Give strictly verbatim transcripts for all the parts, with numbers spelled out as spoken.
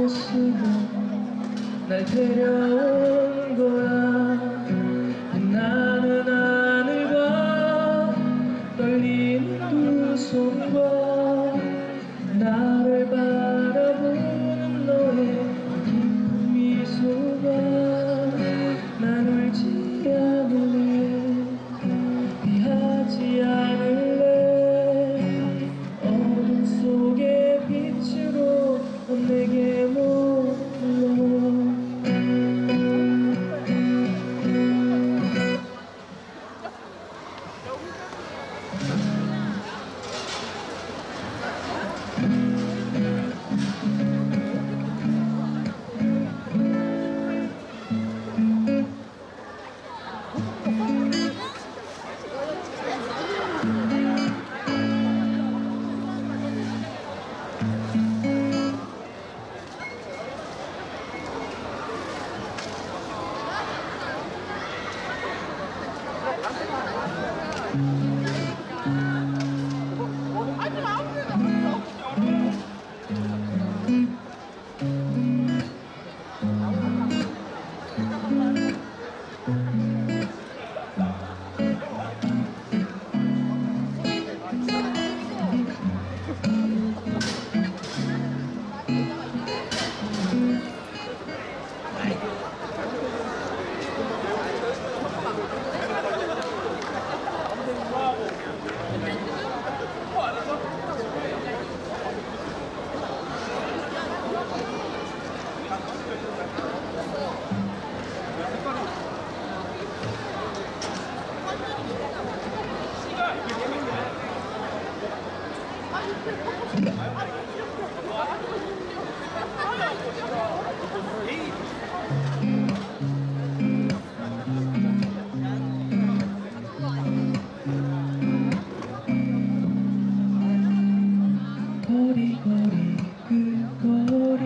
모습은 날 데려온 거야. 나는 하늘과 떨리는 두 손과 나를 바라보는 너의 기쁜 미소가 난 울지 않을래, 피하지 않을래. 어둠 속의 빛으로 내게 머물러. 거리거리 그 거리,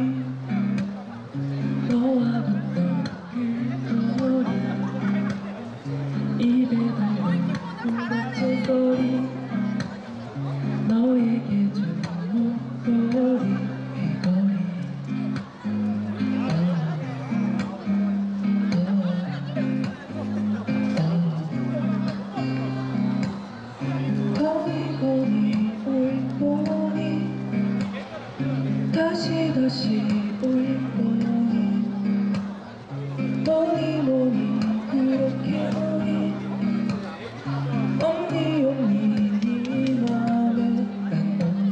너와 걷던 그 거리, 입에 담은 그 같은 거리, 너에게 준 목걸이, 그 거리. 거리 거리 올 거리, 다시 다시 올 거니, 뭐니 뭐니 그렇게 뭐니, 언니 언니 네 맘에 난 언니.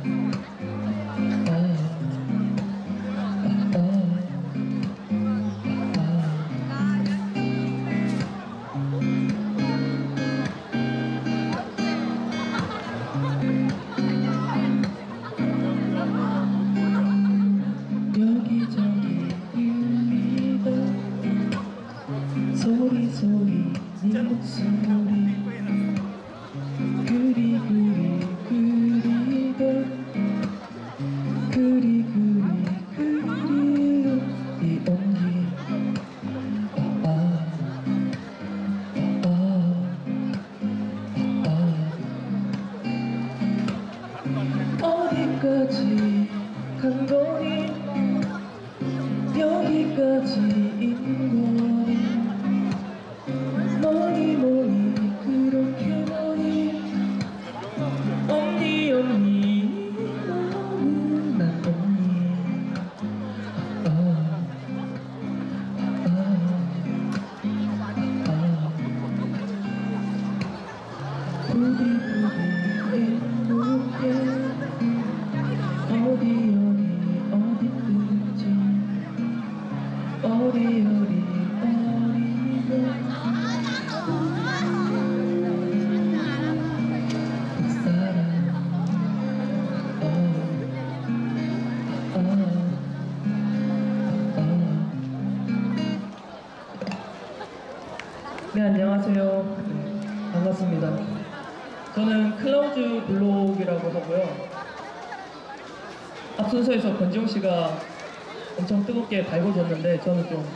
아, 아, 아, 여기저기 울리던 소리 소리 네 목소리, 그리 그리 그리던 그리 그리 그리던 네 온기. 아, 아, 아, 아. 어디까지 간 거니, 여기까지인 거니, 뭐니 뭐니 그렇게 뭐니, 언니 언니 너무 난 언니. 아, 아, 아. 부디 부디 행복해, 어디 어디 어디든지, 어리 어리 어리고 사랑. 어, 어, 어. 네, 안녕하세요. 네, 반갑습니다. 저는 클라우드 블록이라고 하고요. 앞 순서에서 권지용 씨가 엄청 뜨겁게 달궈졌는데 저는 좀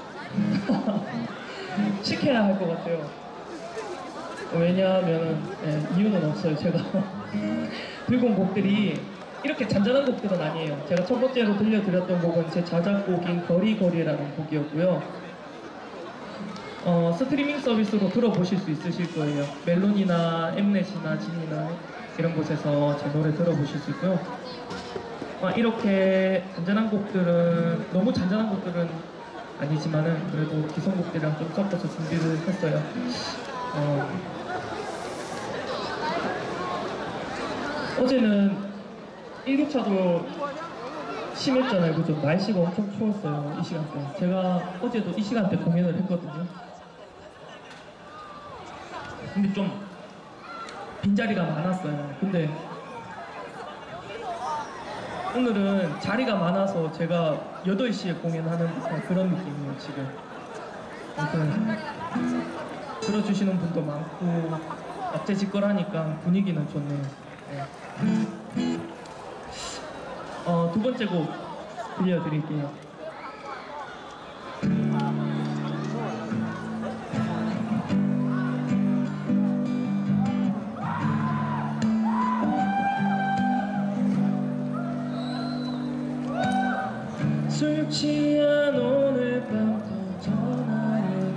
식혀야 할 것 같아요. 왜냐하면 예, 이유는 없어요. 제가 들고 온 곡들이 이렇게 잔잔한 곡들은 아니에요. 제가 첫 번째로 들려드렸던 곡은 제 자작곡인 거리거리라는 곡이었고요. 어, 스트리밍 서비스로 들어보실 수 있으실 거예요. 멜론이나 엠넷이나 진이나 이런 곳에서 제 노래 들어보실 수 있고요. 아, 이렇게 잔잔한 곡들은 너무 잔잔한 곡들은 아니지만은 그래도 기성곡들이랑 좀 섞어서 준비를 했어요. 어, 어제는 일교차도 심했잖아요. 그죠? 날씨가 엄청 추웠어요. 이 시간대. 제가 어제도 이 시간대 공연을 했거든요. 근데 좀 빈자리가 많았어요. 근데 오늘은 자리가 많아서 제가 여덟 시에 공연하는 듯한 그런 느낌이에요, 지금. 아무튼 들어주시는 분도 많고 앞재직걸하니까 분위기는 좋네요. 네. 어, 두 번째 곡 들려드릴게요. 술 취한 오늘 밤도 전화를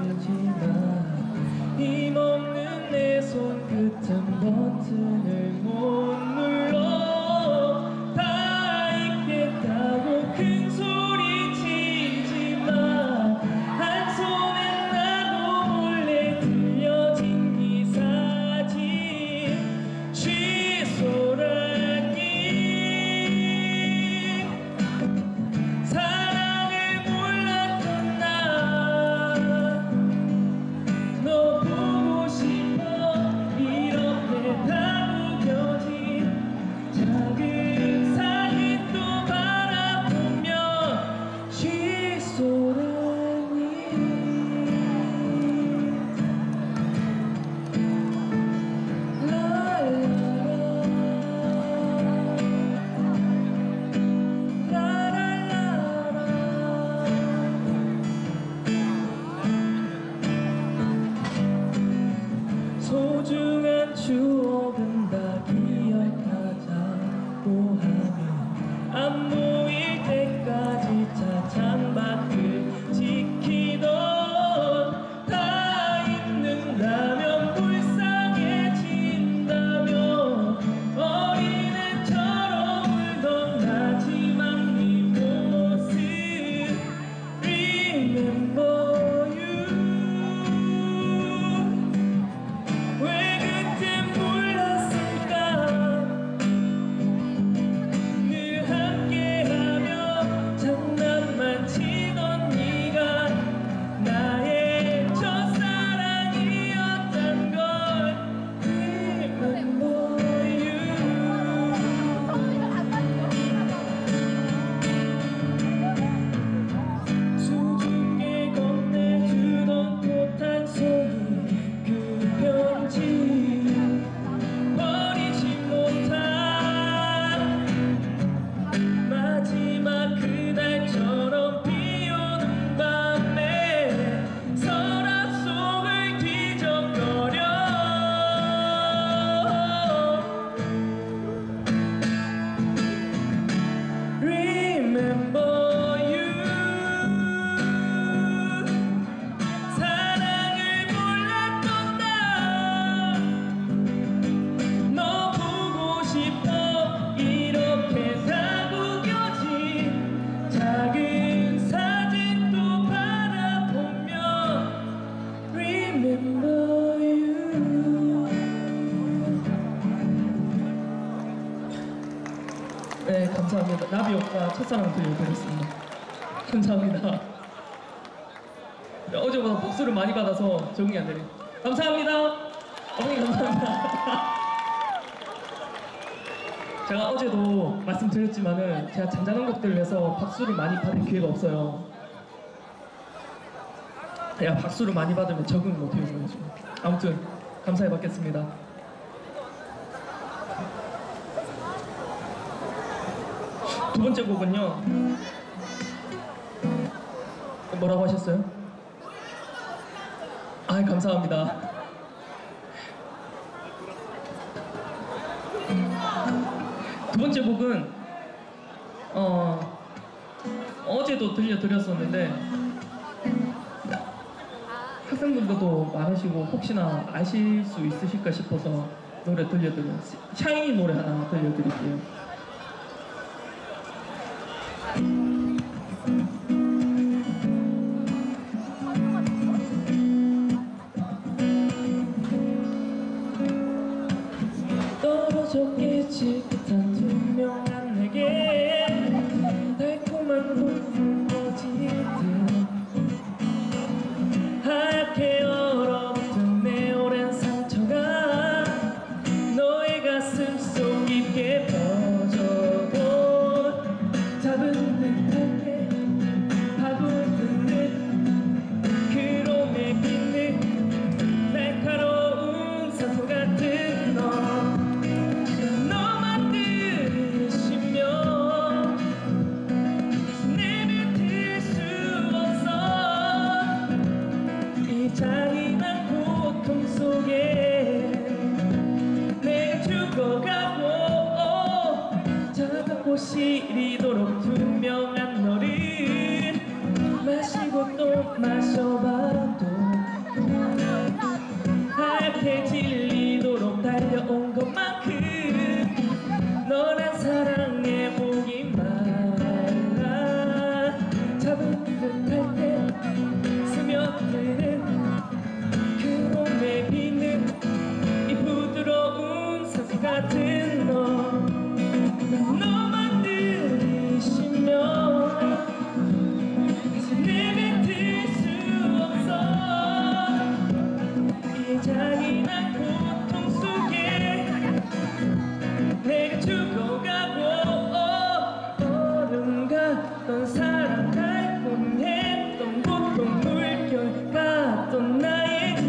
들지만 힘없는 내 손끝은 버튼을 못 눌러. 다 있겠다고 큰 소리 치지만 한 손엔 나도 몰래 들려진 기사지. 취소라니 사랑을 몰랐던 나 너 보고 싶어. 이렇게 다 구겨진 작은 사진 또 바라보며 취소라니. 소중한 추억은 다 기억하자고 하면 안 보일 때까지 차창밖을 지키던. 다 잊는다면 불쌍해진다면 어린애처럼 울던 마지막 네 모습 Remember you. 왜 그땐 몰랐을까. 늘 함께하며 장난만 치던 네가 나의 첫사랑이었단 걸 Remember you. 수줍게 건네주던 꽃 한 송이 그 편지 버리지 못한 마지막 그날처럼 비오는 밤에 서랍 속을 뒤적거려. Remember you. 사랑을 몰랐던 나 너 보고 싶어. 이렇게 다 구겨진 작은 사진도 바라보며 Remember you. 네, 감사합니다. 나비 오빠 첫사랑 들려드렸습니다. 감사합니다. 네, 어제보다 박수를 많이 받아서 적응이 안 되네요. 감사합니다. 어머니 감사합니다. 제가 어제도 말씀드렸지만은 제가 잔잔한 곡들을 해서 박수를 많이 받을 기회가 없어요. 제가 박수를 많이 받으면 적응 못해요. 그래가지고. 아무튼 감사히 받겠습니다. 두 번째 곡은요. 뭐라고 하셨어요? 아, 감사합니다. 두 번째 곡은 어, 어제도 들려드렸었는데 학생분들도 많으시고 혹시나 아실 수 있으실까 싶어서 노래 들려드려요. 샤이니 노래 하나 들려드릴게요. 떨어졌겠지 단 투명한 내게 달콤한 눈물 꺼지듯 하얗게 얼어붙은 내 오랜 상처가 너의 가슴 속 깊게 퍼져도 잡은 듯하게 파고든 듯 그로에 빛는 날카로운 산소 같은 너 너만 들으시면 내뱉을 수 없어 이 잔인한 고통 속에 내가 죽어가고 차갑고 시리도록 투명한 너를 마시고 또 마셔봐도 하얗게 질리도록 달려온 것만큼 너란 사랑에 목이 말라 잡은 듯할 때 스며드는 그 몸에 비는 이 부드러운 산소 같은 너 너만 들이쉬면 내뱉을 수 없어 이 잔인한 고통 속에 내가 죽어가고 얼음 같던 사랑 달콤했던 고통 물결 같던 나의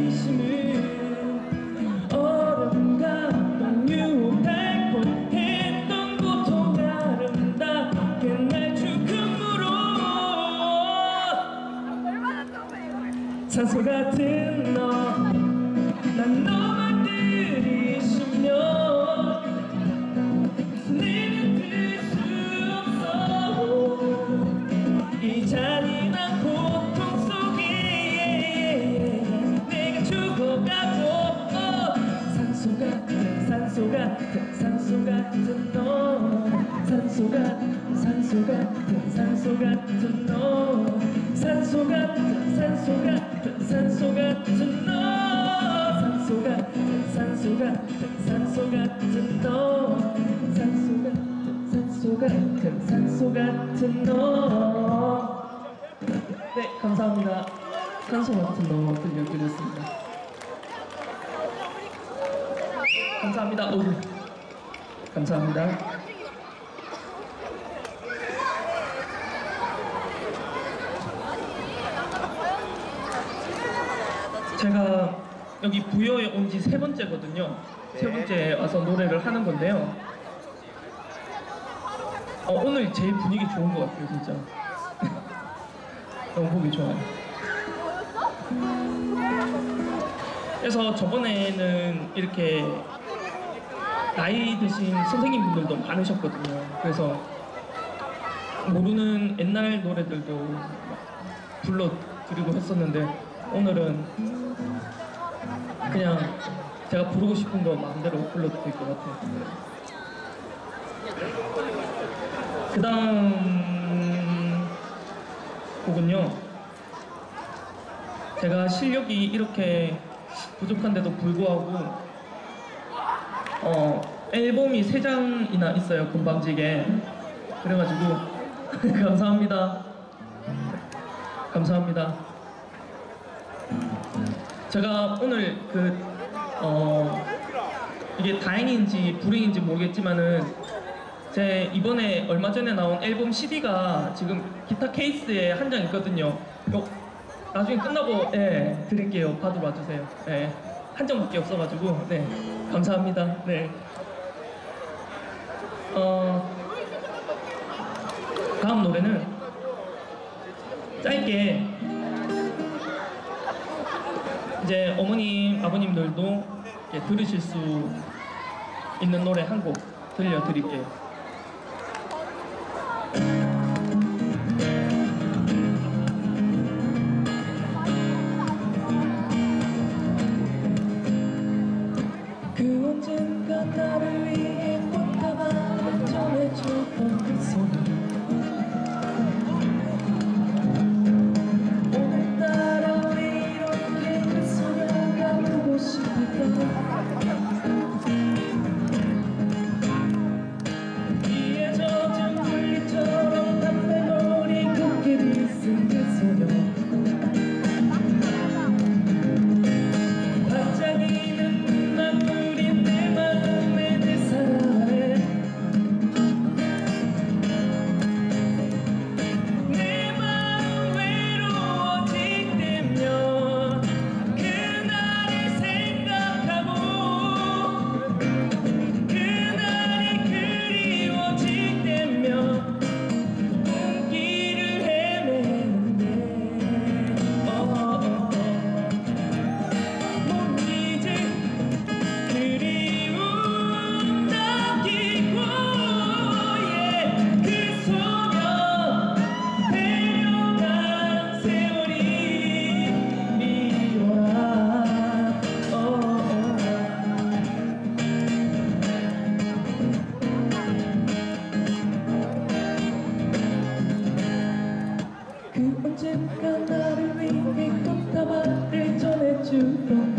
진심을 얼음 같던 유혹 달콤했던 고통 아름답게 날 죽음으로 산소 같은 너 난 너만 들이쉬면 내뱉을 수 없어 이 잔인한 고통 속에 내가 죽어가고 산소 같은 산소 같은 산소 같은 너 산소 같은 산소 같은 산소 같은 너 산소 같은 산소 같은 산소 같은 너 산소 같은 산소 같은 산소 같은 너 산소 같은 산소 같은 산소 같은 너. 네, 감사합니다. 산소 같은 너 들려드렸습니다. 감사합니다. 오, 감사합니다. 제가 여기 부여에 온 지 세 번째거든요. 세 번째 와서 노래를 하는 건데요. 어, 오늘 제일 분위기 좋은 것 같아요, 진짜. 너무 보기 좋아요. 그래서 저번에는 이렇게 나이 드신 선생님분들도 많으셨거든요. 그래서 모르는 옛날 노래들도 불러드리고 했었는데 오늘은 그냥 제가 부르고 싶은 거 마음대로 불러드릴 것 같아요. 그 다음 곡은요, 제가 실력이 이렇게 부족한데도 불구하고 어, 앨범이 세 장이나 있어요, 금방지게. 그래가지고 감사합니다. 감사합니다. 제가 오늘 그 어, 이게 다행인지 불행인지 모르겠지만은 제 이번에 얼마 전에 나온 앨범 씨디가 지금 기타 케이스에 한 장 있거든요. 요, 나중에 끝나고 예, 드릴게요. 받으러 와주세요. 예, 한 장밖에 없어가지고 네, 감사합니다. 네. 어, 다음 노래는 짧게 이제 어머님, 아버님들도 이렇게 들으실 수 있는 노래 한 곡 들려드릴게요.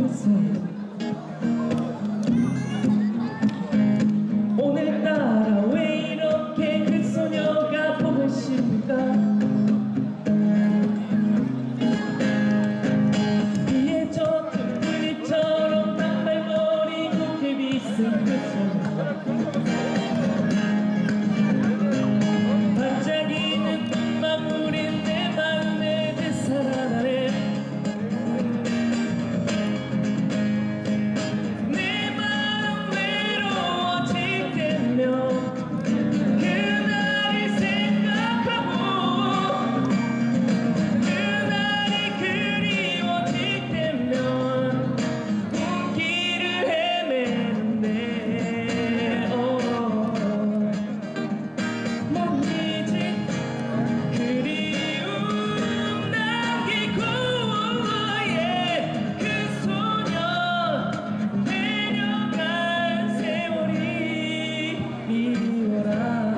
싶었어. 오늘따라 왜 이렇게 그 소녀가 보고 싶을까? 위에 젖은 풀잎처럼 단발머리 곱게 빗은 그 소녀, 반짝이는 눈망울인 내 마음에 되살아나네. 내 마음 외로워질 때면 그날을 생각하고, 그날이 그리워질 때면 꿈길을 헤매는데 못 잊은 그리움 남기고, yeah, 그 소녀 내려간 세월이 미워라.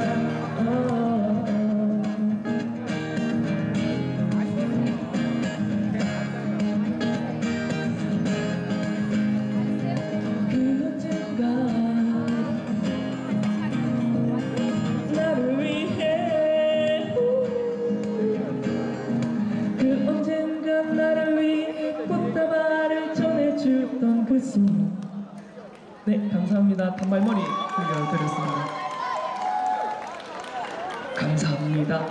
그 언젠가 나를 위해, 그 언젠가 나를 위해 꽃다발을 전해주던 그 소녀. 네, 감사합니다. 단발머리 들려드렸습니다. 감사합니다.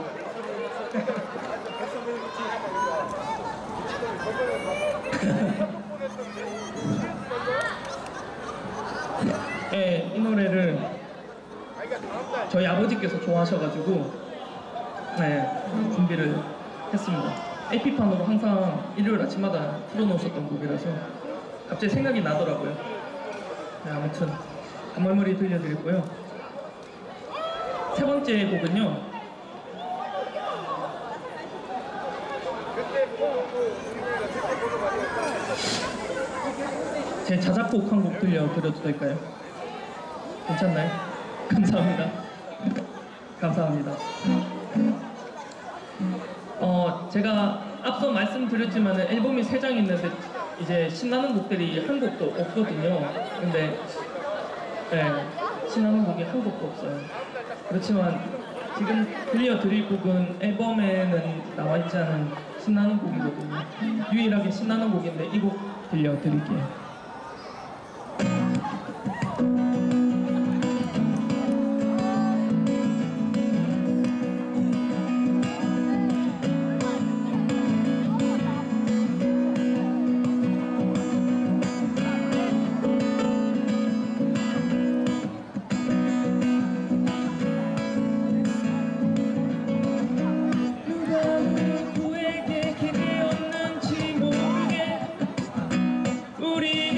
네, 이 노래를 저희 아버지께서 좋아하셔가지고 네, 준비를 했습니다. 에이피판으로 항상 일요일 아침마다 틀어놓으셨던 곡이라서 갑자기 생각이 나더라고요. 네, 아무튼 단발머리 들려드렸고요. 세 번째 곡은요, 제 자작곡 한 곡 들려드려도 될까요? 괜찮나요? 감사합니다. 감사합니다. 어, 제가 앞서 말씀드렸지만 앨범이 세 장 있는데 이제 신나는 곡들이 한 곡도 없거든요. 근데 네, 신나는 곡이 한 곡도 없어요. 그렇지만 지금 들려드릴 곡은 앨범에는 나와 있지 않은 신나는 곡이거든요. 유일하게 신나는 곡인데 이 곡 들려드릴게요. 우리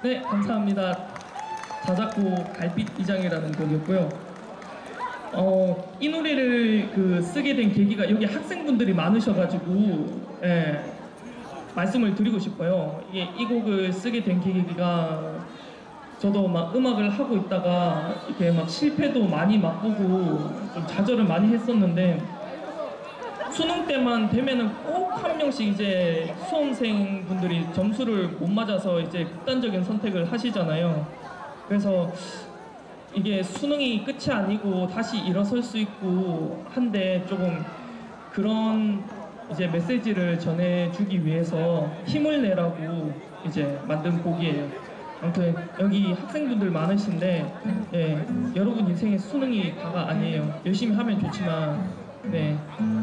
네, 감사합니다. 자작곡 달빛 이장이라는 곡이었고요. 어, 이 노래를 그 쓰게 된 계기가 여기 학생분들이 많으셔가지고 예, 말씀을 드리고 싶어요. 이게 이 곡을 쓰게 된 계기가 저도 막 음악을 하고 있다가 이렇게 막 실패도 많이 맛보고 좀 좌절을 많이 했었는데 수능 때만 되면은 꼭 한 명씩 이제 수험생분들이 점수를 못 맞아서 이제 극단적인 선택을 하시잖아요. 그래서 이게 수능이 끝이 아니고 다시 일어설 수 있고 한데 조금 그런 이제 메시지를 전해주기 위해서 힘을 내라고 이제 만든 곡이에요. 아무튼 여기 학생분들 많으신데 예, 여러분 인생에 수능이 다가 아니에요. 열심히 하면 좋지만 네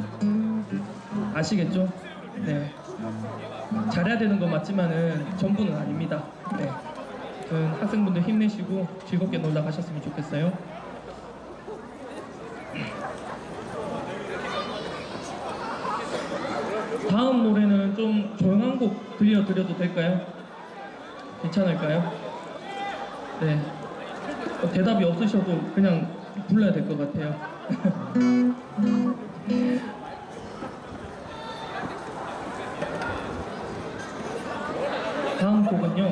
아시겠죠? 네 잘해야 되는 건 맞지만은 전부는 아닙니다. 네. 아무튼 학생분들 힘내시고 즐겁게 놀다 가셨으면 좋겠어요. 다음 노래는 좀 조용한 곡 들려드려도 될까요? 괜찮을까요? 네. 어, 대답이 없으셔도 그냥 불러야 될 것 같아요. 다음 곡은요.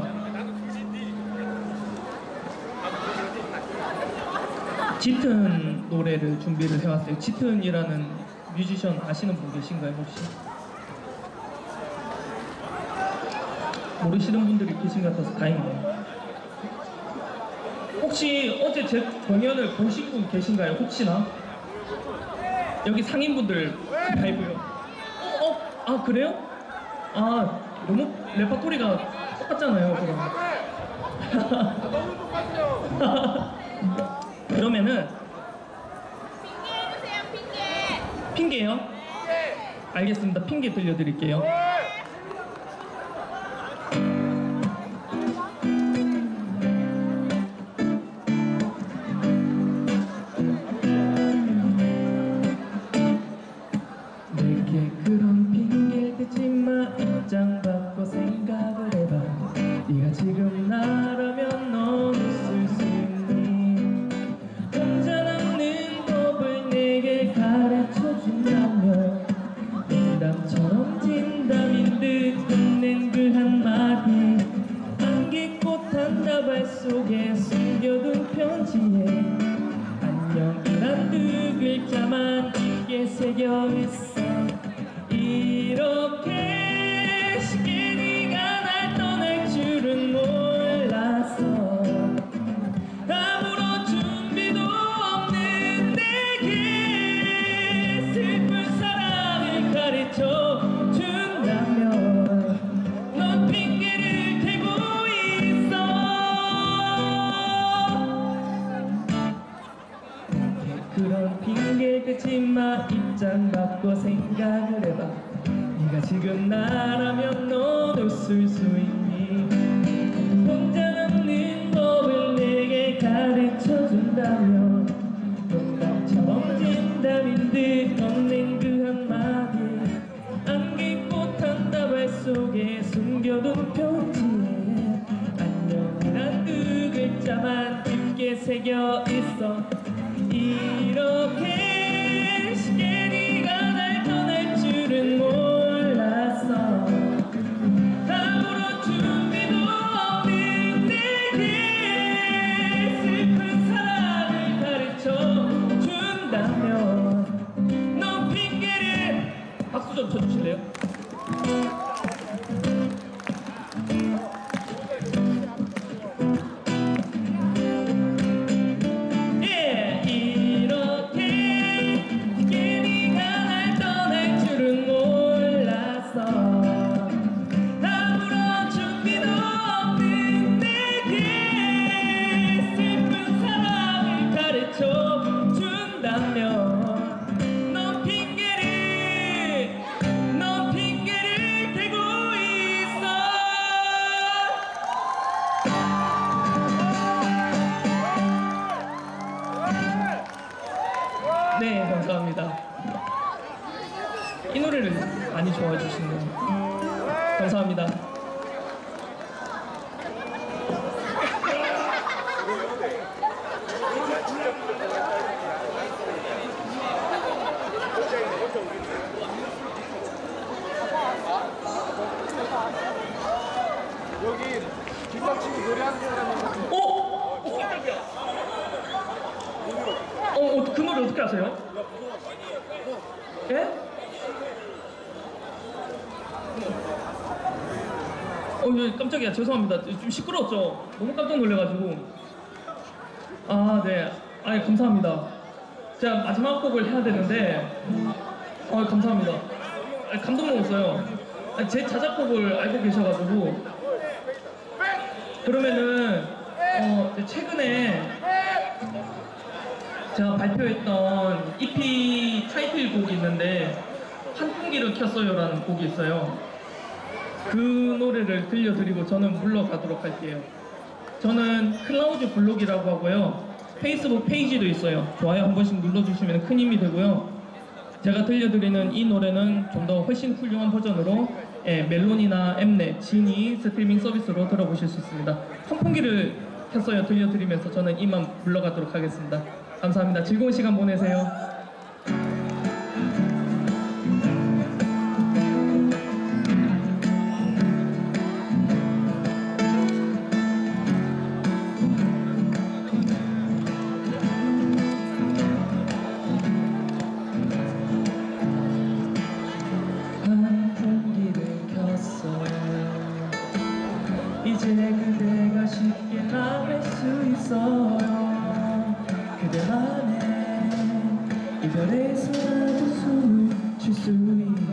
짙은 노래를 준비를 해왔어요. 짙은이라는 뮤지션 아시는 분 계신가요 혹시? 모르시는 분들이 계신 것 같아서 다행이네요. 혹시 어제 제 공연을 보신 분 계신가요? 혹시나? 여기 상인분들 말고요. 어? 어? 아 그래요? 아 너무 레파토리가 똑같잖아요 그럼. 너무 똑같아요. 그러면은 핑계 해주세요, 핑계. 핑계요? 알겠습니다. 핑계 들려드릴게요. 내게 그런 핑계 대지 마. 입장 바꿔 생각을 해봐. 네가 지금 나라면 넌 웃을 수 있니? 혼자 남는 법을 내게 가르쳐준다면 농담처럼 진담인 듯 끝낸 그 한마디 안개꽃 한 다발 속에 숨겨둔 편지에 안녕이란 두 글자만 깊게 새겨있어. 이렇게 쉽게 네가 날 떠날 줄은 몰랐어. 아무런 준비도 없는 내게 슬픈 사랑을 가르쳐 준다면 넌 핑계를 대고 있어. 그런 핑계 대지 마. 입장 바꿔 생각을 해봐. 네가 지금 나라면 넌 웃을 수 있니? 혼자 남는 법을 내게 가르쳐준다면 농담처럼 진담인 듯 건넨 그 한마디 안개꽃 한 다발 속에 숨겨둔 편지에 안녕이란 두 글자만 깊게 새겨있어. 이렇게 쉽게 네가 날 떠날 줄은 몰랐어. 아무런 준비도 없는 내게 슬픈 사랑을 가르쳐 준다면 넌 핑계를. 박수 좀 쳐주실래요? 예, 이렇게 쉽게 네가 날 떠날 줄은 몰랐어. 아무런 준비도 없는 내게 슬픈 사랑을 가르쳐 준다면 넌 핑계를 넌 핑계를 대고 있어. 네, 감사합니다. 이 노래를 많이 좋아해 주시네요. 감사합니다. 김박치고 노래하는 사람이 어? 어, 깜짝이야. 어, 어, 그 노래 어떻게 아세요? 예? 어, 예, 깜짝이야. 죄송합니다. 좀 시끄러웠죠? 너무 깜짝 놀래가지고. 아, 네. 아, 감사합니다. 제가 마지막 곡을 해야 되는데, 어, 감사합니다. 아, 감동 먹었어요. 아, 제 자작곡을 알고 계셔가지고. 그러면은, 어, 최근에 제가 발표했던 이피 타이틀곡이 있는데, 환풍기를 켰어요라는 곡이 있어요. 그 노래를 들려드리고 저는 물러가도록 할게요. 저는 클라우드 블록이라고 하고요. 페이스북 페이지도 있어요. 좋아요 한 번씩 눌러주시면 큰 힘이 되고요. 제가 들려드리는 이 노래는 좀 더 훨씬 훌륭한 버전으로 예, 멜론이나 엠넷, 지니 스트리밍 서비스로 들어보실 수 있습니다. 환풍기를 켰어요 들려드리면서 저는 이만 물러가도록 하겠습니다. 감사합니다. 즐거운 시간 보내세요. 환풍기를 켰어. 이제 그대가 쉽게 나갈 수 있어요. 그대만의 이별에서라도 숨을 쉴 수 있게.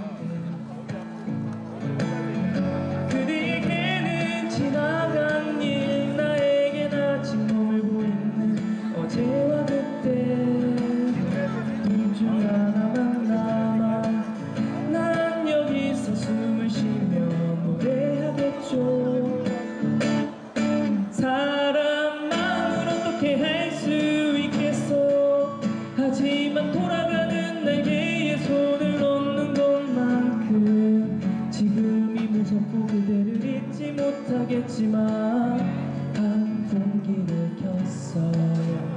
그대에게는 지나간 일, 나에겐 아직 머물고 있는 어제와 그때. 둘 중 하나만 남아 난 여기서 숨을 쉬며 노래하겠죠. 사람 마음을 어떻게 할 수 있겠어. 하지만 돌아가는 날개에 손을 놓는 것만큼 지금이 무섭고 그대를 잊지 못하겠지만 환풍기를 켰어요.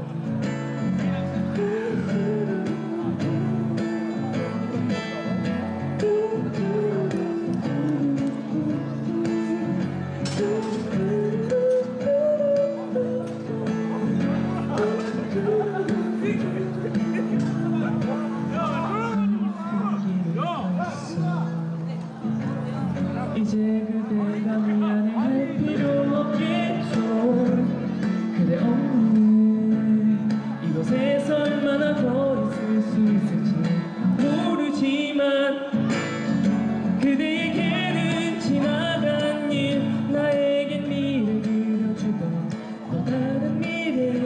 이제 그대가 미안해할 필요 없겠죠. 그대 없는 이곳에서 얼마나 더 있을 수 있을지 모르지만 그대에게는 지나간 일, 나에겐 미래 그려주던 또 다른 미래.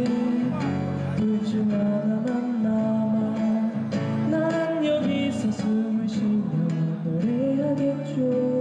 둘 중 하나만 남아 난 여기서 숨을 쉬며 노래하겠죠.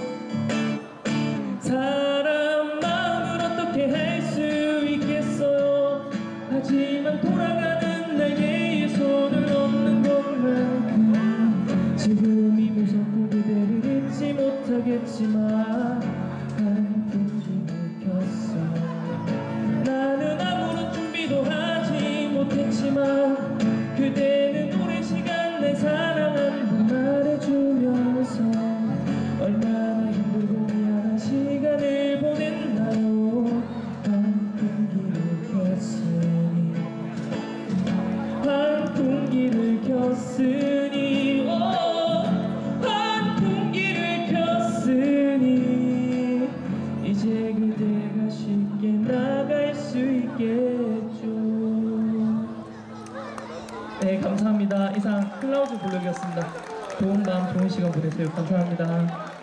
사람 마음을 어떻게 할 수 있겠어요. 하지만 돌아가는 날개에 손을 놓는 것만큼 지금이 무섭고 그대를 잊지 못하겠지만 환풍기를 켰어. 나는 아무런 준비도 하지 못했지만 그대는 오랜 시간 내 사랑한다 말해주면서 얼마나 힘들고 미안한 시간을 보냈나요. 환풍기를 켰으니 환풍기를 켰으니 오, 환풍기를 켰으니 이제 그대가 쉽게 나갈 수 있겠죠. 네, 감사합니다. 이상 클라우드 블록이었습니다. 좋은 밤, 좋은 시간 보내세요. 감사합니다.